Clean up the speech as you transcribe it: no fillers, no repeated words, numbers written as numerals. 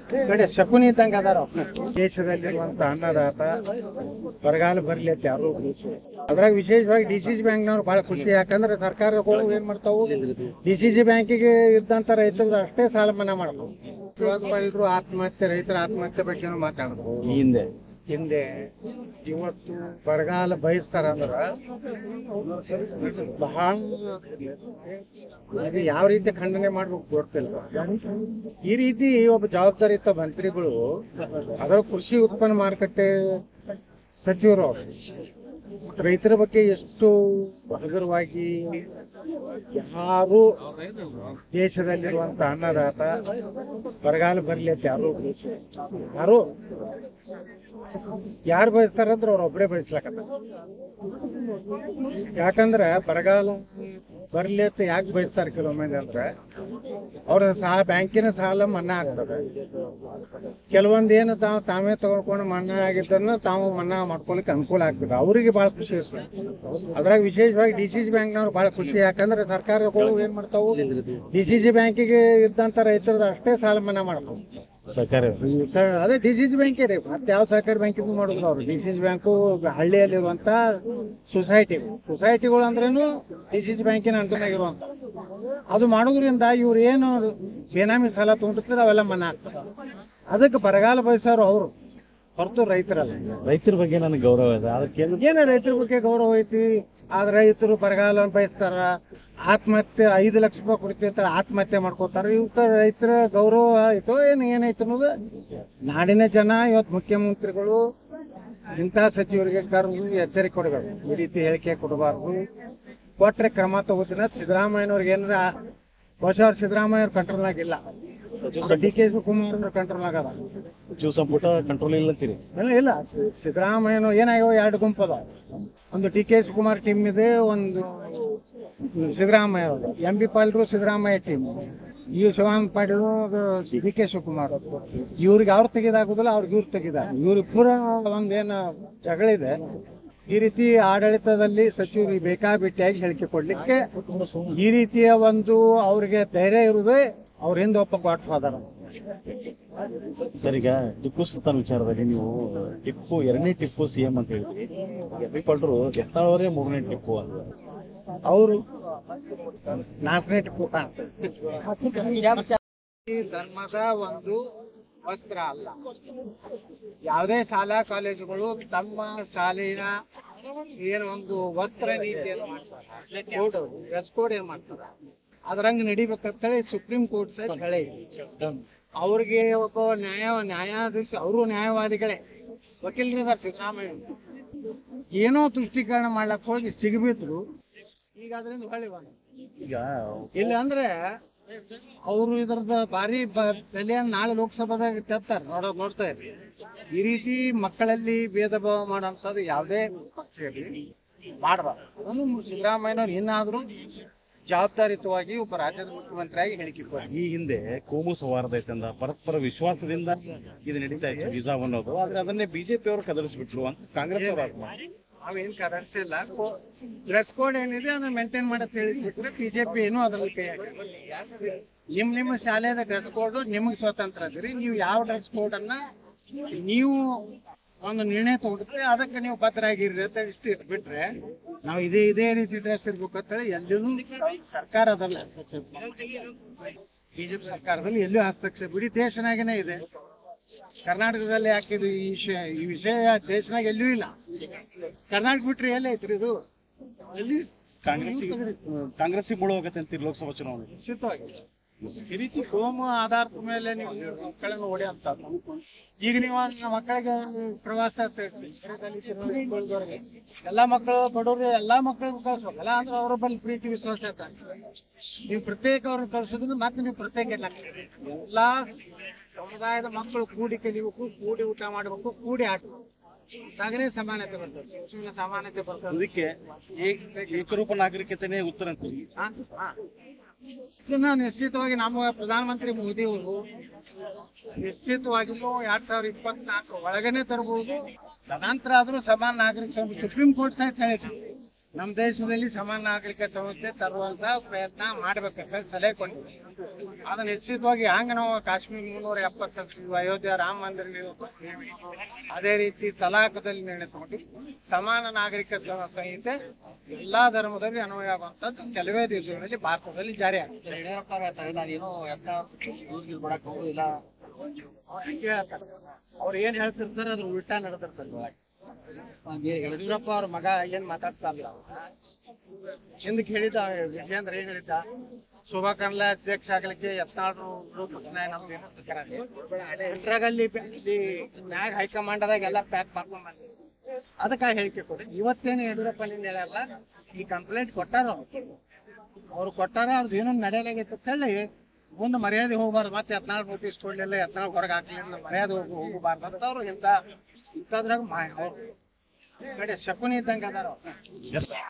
ಕಡೆ ಶಕುನಿ ಇದ್ದಂಗ ಅದಾರ. ದೇಶದಲ್ಲಿರುವಂತ ಅನ್ನದಾತ ಬರಗಾಲ ಬರ್ಲಿ ಅಂತ ಯಾರು ಅದ್ರಾಗ ವಿಶೇಷವಾಗಿ ಡಿಸಿಸಿ ಬ್ಯಾಂಕ್ನವ್ರು ಬಹಳ ಖುಷಿ. ಯಾಕಂದ್ರೆ ಸರ್ಕಾರಗಳು ಏನ್ ಮಾಡ್ತಾವು, ಡಿಸಿಸಿ ಬ್ಯಾಂಕಿಗೆ ಇದ್ದಂತ ರೈತರದ್ದು ಅಷ್ಟೇ ಸಾಲ ಮನ್ನಾ ಮಾಡ್ತಾವು. ಎಲ್ಲರೂ ಆತ್ಮಹತ್ಯೆ, ರೈತರ ಆತ್ಮಹತ್ಯೆ ಬಗ್ಗೆ ಮಾತಾಡ್ಬೋದು. ಹಿಂದೆ ಇವತ್ತು ಬರಗಾಲ ಬಯಸ್ತಾರ ಅಂದ್ರ ಬಹಳ ಯಾವ ರೀತಿ ಖಂಡನೆ ಮಾಡ್ಬೇಕು ಗೊತ್ತಿಲ್ಲ. ಈ ರೀತಿ ಒಬ್ಬ ಜವಾಬ್ದಾರಿಯುತ ಮಂತ್ರಿಗಳು, ಅದರ ಕೃಷಿ ಉತ್ಪನ್ನ ಮಾರುಕಟ್ಟೆ ಸಚಿವರು ರೈತರ ಬಗ್ಗೆ ಎಷ್ಟು ಹಗುರವಾಗಿ, ಯಾರು ದೇಶದಲ್ಲಿರುವಂತ ಅನ್ನದಾತ ಬರಗಾಲ ಬರ್ಲಿ ಅಂತ ಯಾರು ಬಯಸ್ತಾರಂದ್ರೆ ಅವ್ರೊಬ್ಬರೇ ಬಯಸ್ಲಕತ್ತ. ಯಾಕಂದ್ರೆ ಬರಗಾಲ ಬರ್ಲಿ ಅಂತ ಯಾಕೆ ಬಯಸ್ತಾರೆ ಕೆಲವೊಮ್ಮೆ ಅಂದ್ರೆ ಅವ್ರ ಬ್ಯಾಂಕಿನ ಸಾಲ ಮನ್ನಾ ಆಗ್ತದೆ. ಕೆಲವೊಂದೇನು ತಾವೇ ತಗೊಳ್ಕೊಂಡು ಮನ್ನಾ ಆಗಿದ್ದನ್ನ ತಾವು ಮನ್ನಾ ಮಾಡ್ಕೊಳಕ್ಕೆ ಅನುಕೂಲ ಆಗ್ತದೆ. ಅವರಿಗೆ ಬಹಳ ಖುಷಿ ಇರ್ತದೆ. ಅದ್ರಾಗ ವಿಶೇಷವಾಗಿ ಡಿಸಿಸಿ ಬ್ಯಾಂಕ್ನವ್ರು ಬಹಳ ಖುಷಿ. ಯಾಕಂದ್ರೆ ಸರ್ಕಾರಗಳು ಏನ್ ಮಾಡ್ತಾವು, ಡಿಸಿಸಿ ಬ್ಯಾಂಕಿಗೆ ಇದ್ದಂತ ರೈತರದ್ದು ಅಷ್ಟೇ ಸಾಲ ಮನ್ನಾ ಮಾಡ್ತಾವು. ಅದೇ ಡಿಸಿಸಿ ಬ್ಯಾಂಕೇ ರೀ, ಮತ್ತೆ ಯಾವ ಸಹಕಾರಿ ಬ್ಯಾಂಕಿಗೂ ಮಾಡಿದ್ರು ಅವ್ರು. ಡಿಸಿಸಿ ಬ್ಯಾಂಕು ಹಳ್ಳಿಯಲ್ಲಿರುವಂತ ಸೊಸೈಟಿಗಳು ಅಂದ್ರೇನು ಡಿಸಿಸಿ ಬ್ಯಾಂಕಿನ ಅಂಟನಾಗಿರುವಂತ ಅದು ಮಾಡೋದ್ರಿಂದ ಇವ್ರು ಏನು ಬೇನಾಮಿ ಸಾಲ ತಗೊಂಡಿರ್ತಾರೆ ಅವೆಲ್ಲ ಮನ್ನಾ ಆಗ್ತದೆ. ಅದಕ್ಕೆ ಬರಗಾಲ ಬಯಸೋರು ಅವರು ಹೊರತು ರೈತರಲ್ಲ. ರೈತರ ಬಗ್ಗೆ ನನಗೆ ಗೌರವ ಇದೆ. ಅದಕ್ಕೆ ಏನ ರೈತರ ಬಗ್ಗೆ ಗೌರವ ಐತಿ, ಆದ್ರೆ ರೈತರು ಬರಗಾಲ ಬಯಸ್ತಾರ. ಆತ್ಮಹತ್ಯೆ 5 ಲಕ್ಷ ರೂಪಾಯಿ ಕೊಡ್ತಿರ್ತಾರೆ, ಆತ್ಮಹತ್ಯೆ ಮಾಡ್ಕೋತಾರ. ಇವಕ್ಕ ರೈತರ ಗೌರವ ಆಯ್ತು ಏನೈತೆ ಅನ್ನೋದು ನಾಡಿನ ಜನ ಇವತ್ತು ಮುಖ್ಯಮಂತ್ರಿಗಳು ಇಂಥ ಸಚಿವರಿಗೆ ಕರೆದು ಎಚ್ಚರಿಕೆ ಕೊಡಬೇಕು. ಈ ರೀತಿ ಹೇಳಿಕೆ ಕೊಡಬಾರ್ದು, ಕೊಟ್ರೆ ಕ್ರಮ ತಗೋತೀನಿ. ಸಿದ್ದರಾಮಯ್ಯನವ್ರಿಗೆ ಏನಾರ ಹೊಸ ಸಿದ್ದರಾಮಯ್ಯವ್ರ ಕಂಟ್ರೋಲ್ನಾಗಿಲ್ಲ, ಡಿ.ಕೆ. ಶಿವಕುಮಾರ್ ಕಂಟ್ರೋಲ್ನಾಗ ಅದ. ಸಚಿವ ಸಂಪುಟ ಕಂಟ್ರೋಲ್ ಇಲ್ಲ ಅಂತೀರಿ? ಇಲ್ಲ, ಸಿದ್ದರಾಮಯ್ಯನವ್ರು ಏನಾಗ್ಯಾವ 2 ಗುಂಪು ಅದಾವ. ಒಂದು ಡಿ.ಕೆ. ಶಿವಕುಮಾರ್ ಟೀಮ್ ಇದೆ, ಒಂದು ಸಿದ್ದರಾಮಯ್ಯ ಎಂ.ಬಿ. ಪಾಟೀಲ್ ಸಿದ್ದರಾಮಯ್ಯ ಟೀಮ್, ಈ ಶಿವಾನಂದ ಪಾಟೀಲ್ ಡಿ.ಕೆ. ಶಿವಕುಮಾರ್. ಇವ್ರಿಗೆ ಅವ್ರು ತೆಗೆದಾಗುದಿಲ್ಲ, ಅವ್ರಿಗೆ ಇವ್ರು ತೆಗೆದಾಗ ಇವ್ರಿಗೆ ಪೂರ ಒಂದೇನು ಜಗಳಿದೆ. ಈ ರೀತಿ ಆಡಳಿತದಲ್ಲಿ ಸಚಿವರಿಗೆ ಬೇಕಾಬಿಟ್ಟಿಯಾಗಿ ಹೇಳಿಕೆ ಕೊಡ್ಲಿಕ್ಕೆ ಈ ರೀತಿಯ ಒಂದು ಅವ್ರಿಗೆ ಧೈರ್ಯ ಇರುವುದೇ ಅವ್ರ ಹಿಂದೆ ಒಬ್ಬ ಗಾಡ್ ಫಾದರ್. ಸರ್, ಈಗ ಟಿಪ್ಪು ಸುಲ್ತಾನ್ ವಿಚಾರದಲ್ಲಿ ನೀವು ಟಿಪ್ಪು 2ನೇ ಟಿಪ್ಪು ಸಿಎಂ ಅಂತ ಹೇಳಿದ್ರಿ. ಎಂ.ಬಿ. ಪಾಟೀಲ್ ಗೆತ್ತಾಳವರೇ 3ನೇ ಟಿಪ್ಪು ಅಂತ, ಅವರು 4ನೇ ಟಿಪ್ಪು. ಧರ್ಮದ ಒಂದು ವಸ್ತ್ರ ಅಲ್ಲ. ಯಾವುದೇ ಶಾಲಾ ಕಾಲೇಜುಗಳು ತಮ್ಮ ಶಾಲೆಯ ಏನು ಒಂದು ವಸ್ತ್ರ ನೀತಿಯನ್ನು ಮಾಡ್ತಾರೆ, ಡ್ರೆಸ್ ಕೋಡ್ ಏನ್ ಮಾಡ್ತಾರೆ, ಅದ್ರಂಗ್ ನಡಿಬೇಕಂತೇಳಿ ಸುಪ್ರೀಂ ಕೋರ್ಟ್ ಹೇಳಿ ಅವ್ರಿಗೆ ಒಬ್ಬ ನ್ಯಾಯಾಧೀಶ, ಅವರು ನ್ಯಾಯವಾದಿಗಳೇ, ವಕೀಲರಿದ್ದಾರೆ ಸಿದ್ದರಾಮಯ್ಯ. ಏನೋ ತುಷ್ಟೀಕರಣ ಮಾಡ್ಲಕ್ ಹೋಗಿ ಸಿಗಬಿದ್ರು. ಈಗ ಅದರಿಂದ ಹೊಳ್ಳಿ ಈಗ ಇಲ್ಲ ಅಂದ್ರೆ ಅವರು ಇದ್ರದ ಭಾರಿ ಬೆಲೆಯನ್ನು ನಾಳೆ ಲೋಕಸಭಾದಾಗ ತೆತ್ತಾರೆ. ನೋಡ್ತಾ ಇರಿ. ಈ ರೀತಿ ಮಕ್ಕಳಲ್ಲಿ ಭೇದ ಭಾವ ಮಾಡೋಂಥದ್ದು ಯಾವುದೇ ಪಕ್ಷ ಮಾಡಬಾರ್ದು. ಅದನ್ನು ಸಿದ್ದರಾಮಯ್ಯನವ್ರು ಇನ್ನಾದ್ರೂ ಜವಾಬ್ದಾರಿಯುತವಾಗಿ ಒಬ್ಬ ರಾಜ್ಯದ ಮುಖ್ಯಮಂತ್ರಿಯಾಗಿ ಹೇಳಿಕೆ ಕೊಡ್ತಾರೆ. ಈ ಹಿಂದೆ ಕೋಮು ಸೌಹಾರ್ದ ಐತಂದ ಪರಸ್ಪರ ವಿಶ್ವಾಸದಿಂದ ಇದು ನಡೀತಾ ಇತ್ತು ವೀಸಾ ಅನ್ನೋದು. ಆದ್ರೆ ಅದನ್ನೇ ಬಿಜೆಪಿ ಅವರು ಕದಲಿಸ್ಬಿಟ್ರು ಅಂತ ಕಾಂಗ್ರೆಸ್ ಅವರು. ನಾವೇನ್ ಕರೆನ್ಸಿಲ್ಲ, ಡ್ರೆಸ್ ಕೋಡ್ ಏನಿದೆ ಅದನ್ನ ಮೇಂಟೈನ್ ಮಾಡತ್ ಹೇಳಿದ್ಬಿಟ್ರೆ ಬಿಜೆಪಿ ಏನು ಅದ್ರಲ್ಲಿ ಕೈ ಹಾಕಿಲ್ಲ. ನಿಮ್ಮ ಶಾಲೆಯ ಡ್ರೆಸ್ ಕೋಡ್ ನಿಮಗೆ ಸ್ವತಂತ್ರ ಅದ್ರಿ. ನೀವು ಯಾವ ಡ್ರೆಸ್ ಕೋಡ್ ಅನ್ನ ನೀವು ಒಂದು ನಿರ್ಣಯ ತಗೊಂಡ್ರೆ ಅದಕ್ಕೆ ನೀವು ಬದ್ಧರಾಗಿರ್ರಿ ಅಂತ ಇಷ್ಟು ಇಟ್ಬಿಟ್ರೆ ನಾವು ಇದೇ ರೀತಿ ಡ್ರೆಸ್ ಇರ್ಬೇಕು ಅಂತ ಹೇಳಿ ಎಲ್ಲೂ ಸರ್ಕಾರದಲ್ಲ ಹಸ್ತಕ್ಷೇಪ, ಬಿಜೆಪಿ ಸರ್ಕಾರದಲ್ಲಿ ಎಲ್ಲೂ ಹಸ್ತಕ್ಷೇಪ ಇಡೀ ದೇಶನಾಗೇನೆ ಇದೆ. ಕರ್ನಾಟಕದಲ್ಲಿ ಹಾಕಿದ್ದು ಈ ವಿಷಯ ದೇಶನಾಗ ಎಲ್ಲೂ ಇಲ್ಲ. ಕರ್ನಾಟಕ ಬಿಟ್ರೆ ಎಲ್ಲ ಐತ್ರಿ ಇದು. ಎಲ್ಲಿ ಕಾಂಗ್ರೆಸ್ ಬೀಳೋಗತ್ತೆ ಅಂತೀರಿ ಲೋಕಸಭಾ ಚುನಾವಣೆ ನಿಶ್ಚಿತವಾಗಿ. ಈ ರೀತಿ ಕೋಮು ಆಧಾರದ ಮೇಲೆ ನೀವು ಮಕ್ಕಳನ್ನು ಹೊಡೆಯಂತ. ಈಗ ನೀವು ಮಕ್ಕಳಿಗೆ ಪ್ರವಾಸ ಎಲ್ಲಾ ಮಕ್ಕಳು ಬಡವ್ರು ಎಲ್ಲಾ ಮಕ್ಕಳಿಗೂ ಕಳ್ಸ್ಬೇಕಲ್ಲ, ಅಂದ್ರೆ ಅವ್ರ ಬಳಿ ಪ್ರೀತಿ ವಿಶ್ವಾಸ ನೀವು ಪ್ರತ್ಯೇಕ ಅವ್ರನ್ನ ಕಳ್ಸೋದ್ರಿಂದ ಮತ್ತೆ ನೀವು ಪ್ರತ್ಯೇಕ ಎಲ್ಲಾ ಸಮುದಾಯದ ಮಕ್ಕಳು ಕೂಡಿ ಕಲಿಬೇಕು, ಕೂಡಿ ಊಟ ಮಾಡಬೇಕು, ಕೂಡಿ ಆಡ್ಬೇಕು. ಹಾಗೇ ಸಮಾನತೆ ಬರ್ತದೆ, ಶಿಕ್ಷಣ ಸಮಾನತೆ ಬರ್ತದೆ. ಅದಕ್ಕೆ ಏಕರೂಪ ನಾಗರಿಕತೆನೇ ಉತ್ತರ ಅಂತೀವಿ. ಇದನ್ನ ನಿಶ್ಚಿತವಾಗಿ ನಮ್ಮ ಪ್ರಧಾನಮಂತ್ರಿ ಮೋದಿ ಅವರು ನಿಶ್ಚಿತವಾಗಿಯೂ 2024 ಒಳಗನೆ ತರಬಹುದು. ನಂತರ ಆದ್ರೂ ಸಮಾನ ನಾಗರಿಕ ಸುಪ್ರೀಂ ಕೋರ್ಟ್ ಸಹಿತ ಹೇಳಿದ್ರು ನಮ್ಮ ದೇಶದಲ್ಲಿ ಸಮಾನ ನಾಗರಿಕ ಸಂಸ್ಥೆ ತರುವಂತ ಪ್ರಯತ್ನ ಮಾಡ್ಬೇಕಂತ ಸಲಹೆ ಕೊಟ್ಟಿವಿ. ಅದನ್ನ ನಿಶ್ಚಿತವಾಗಿ ಹಂಗ ನಾವು ಕಾಶ್ಮೀರ 370 ಅಯೋಧ್ಯ ರಾಮ ಮಂದಿರ ನಿರ್ಮಿಸ್ತೀವಿ, ಅದೇ ರೀತಿ ತಲಾಖದಲ್ಲಿ ನಿರ್ಣಯ ತಗೊಂಡು ಸಮಾನ ನಾಗರಿಕ ಸಂಹಿತೆ ಎಲ್ಲಾ ಧರ್ಮದಲ್ಲಿ ಅನ್ವಯ ಆಗುವಂತದ್ದು ಕೆಲವೇ ದಿವಸಗಳಲ್ಲಿ ಭಾರತದಲ್ಲಿ ಜಾರಿ ಆಗ್ತದೆ. ಹೇಳ್ತಾರೆ ಅವ್ರು ಏನ್ ಹೇಳ್ತಿರ್ತಾರೆ ಅದ್ರ ಉಲ್ಟಾ ನಡೆದಿರ್ತಾರೆ. ಯಡಿಯೂರಪ್ಪ ಅವ್ರ ಮಗ ಏನ್ ಮಾತಾಡ್ತಾರಲ್ಲ, ಹಿಂದಕ್ಕೆ ಹೇಳಿದ ವಿಜೇಂದ್ರ ಏನ್ ಹೇಳಿದ್ದ, ಶೋಭಾ ಕರ್ಲೆ ಅಧ್ಯಕ್ಷ ಆಗ್ಲಿಕ್ಕೆ ಯತ್ನಾಳ್ ನಮ್ದು ಇದ್ರಾಗಲ್ಲಿ ನ್ಯಾಯ ಹೈಕಮಾಂಡದಾಗ ಎಲ್ಲ ಪ್ಯಾಕ್ ಮಾಡ್ಕೊಂಡ್ ಬಂದ. ಅದಕ್ಕಾಗಿ ಹೇಳಿಕೆ ಕೊಡಿ. ಇವತ್ತೇನು ಯಡಿಯೂರಪ್ಪ ನಿನ್ನ ಹೇಳ್ಯಾರಲ್ಲ, ಈ ಕಂಪ್ಲೇಂಟ್ ಕೊಟ್ಟಾರ ಅವ್ರು ಕೊಟ್ಟಾರ, ಅವ್ರದ್ದು ಏನೊಂದು ನಡೆಯಲಾಗೈತೆ ಅಂತ ಹೇಳಿ ಮುಂದೆ ಮರ್ಯಾದೆ ಹೋಗ್ಬಾರ್ದು. ಮತ್ತೆ ಯತ್ನಾಳ್ ನೋಟಿಸ್ ಕೊಡ್ಲಿಲ್ಲ, ಯತ್ನಾಳ್ ಹೊರಗೆ ಹಾಕ್ಲಿಲ್ಲ, ಮರ್ಯಾದೆ ಹೋಗಬಾರ್ದು ಅಂತ ಅವ್ರು ಇಂಥದ್ರಾಗ ಶಕುನಿ ಇದ್ದಂಗೆ ಅದಾರ.